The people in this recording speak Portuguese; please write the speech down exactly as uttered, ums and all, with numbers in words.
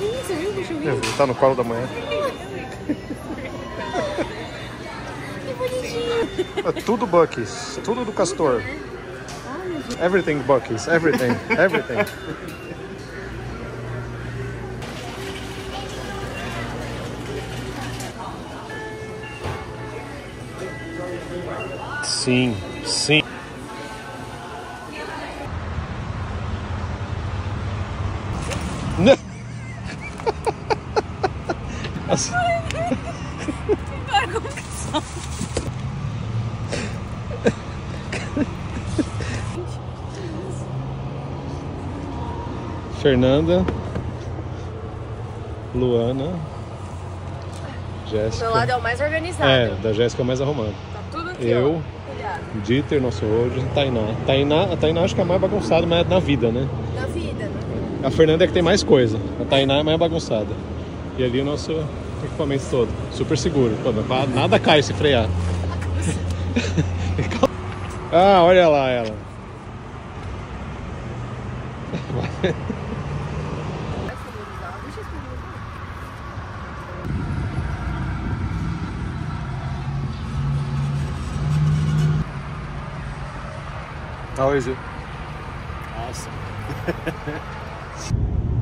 Você viu o cachorrinho? Eu vi, tá no colo da manhã. Que bonitinho. É tudo Buc-ee's, tudo do Castor. Everything Buc-ee's, everything, everything. Sim, sim. Não. Nossa. Fernanda, Luana, Jéssica. Meu lado é o mais organizado. É, da Jéssica é o mais arrumado. Tá tudo aqui, Eu, ó. Dieter, nosso hoje, Tainá. Tainá. A Tainá acho que é a mais bagunçada, mas é na vida, né? Na vida, né? A Fernanda é que tem mais coisa. A Tainá é mais bagunçada. E ali o nosso equipamento todo. Super seguro. Pô, nada cai se frear. Ah, olha lá ela. How is it? Awesome.